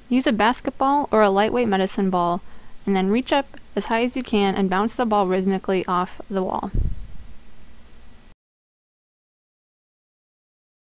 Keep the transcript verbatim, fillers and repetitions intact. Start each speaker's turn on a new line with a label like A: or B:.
A: Use a basketball or a lightweight medicine ball, and then reach up as high as you can and bounce the ball rhythmically off the wall.